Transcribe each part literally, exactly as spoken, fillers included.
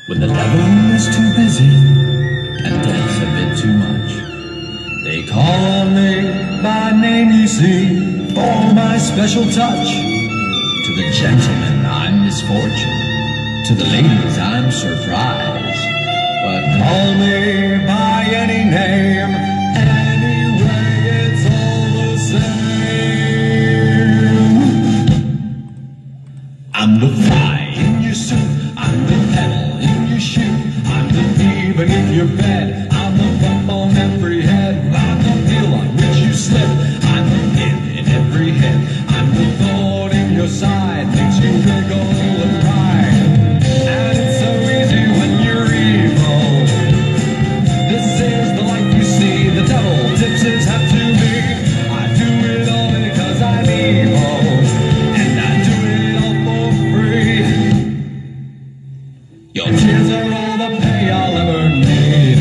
When the devil is too busy and death's a bit too much, they call me by name, you see, for my special touch. To the gentlemen I'm misfortune, to the ladies I'm surprise, but call me by any name, anyway it's all the same. I'm the fly in your soup, I'm the pedal in your shoe, I'm the bee beneath your bed, I'm the bump on every head, I'm the wheel on which you slip, I'm the pin in every head, I'm the thorn in your side, makes you wriggle and cry, and it's so easy when you're evil. This is the life you see, the devil tips his hat to me, I do it all because I'm evil, and I do it all for free. Your tears are all the pay I'll ever need.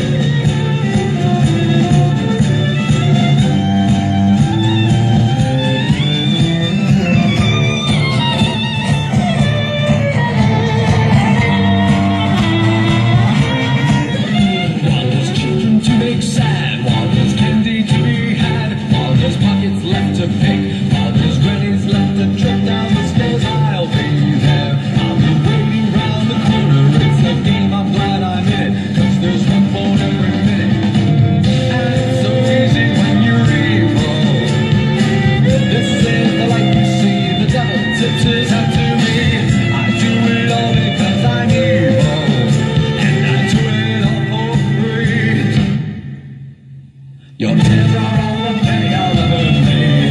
While there's children to make sad, while there's candy to be had, while there's pockets left to pick, while there's grannies left to trip down the stairs, I'll be there. I'll be waiting round the corner. It's a game, I'm glad I'm in it, 'cause there's one phone every minute. And it's so easy when you're evil. This is the life you see, the devil tips his hat to me. I do it all because I'm evil, and I do it all for free. Your tears are all the pay I'll ever need.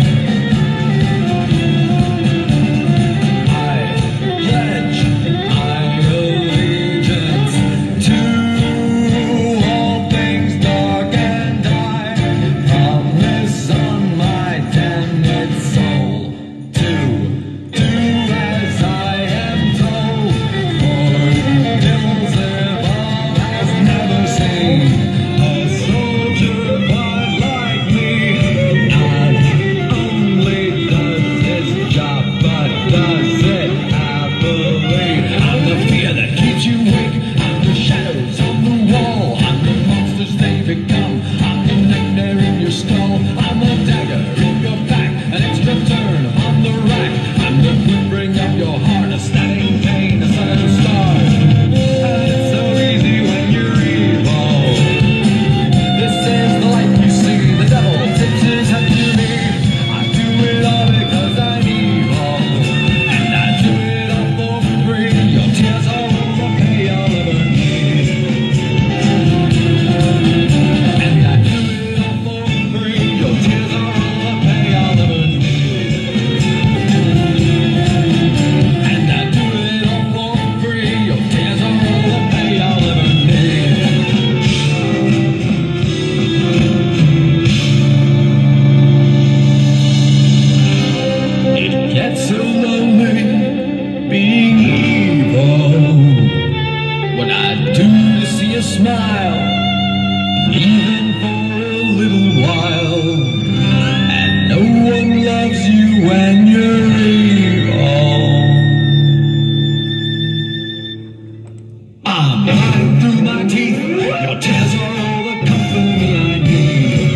I pledge my allegiance to all things dark and I promise on my damned soul to do as I am told. For hills above has never seen a soldier quite like me. Not only does his job, but does it happily. I'm the fear that keeps you awake, I'm the shadows on the wall, I'm the monsters they become, I'm the nightmare in your skull, I'm the dagger in your back, an extra turn on the rack, I'm the quivering of your heart, a stabbing pain, a sudden start. And it's so easy when you're evil. This is the life you see, the devil tips his hat to me. I do it all because I'm evil, and I do it all for free. Your tears are all the pay I'll ever need, and I do it all for free. Your tears are all the pay I'll ever need, and I do it all for free. Your tears are all the pay I'll ever need. It gets so lonely being evil. What I'd do to see you smile, even for a little while. And no one loves you when you're evil. I'm lying through my teeth. Your tears are all the company I need.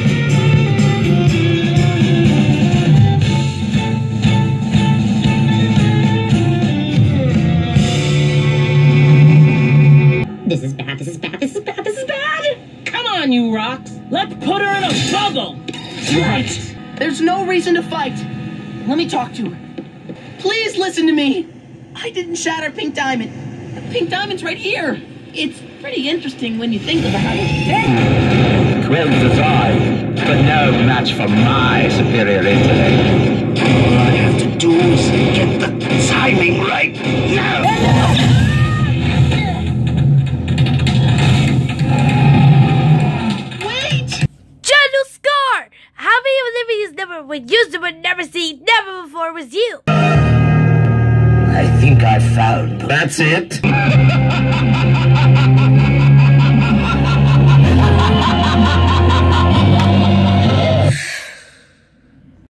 This is bad, this is bad, this is bad, this is bad! Come on, you rocks! Let's put her in a bubble! Right. There's no reason to fight. Let me talk to her. Please listen to me. I didn't shatter Pink Diamond. Pink Diamond's right here. It's pretty interesting when you think about it. Twelve design, but no match for my superior intellect. All I have to do is get the timing right now. Wait! General Scar! How many of Olivia's never would use them but never seen never before was you? I think I found. That's it.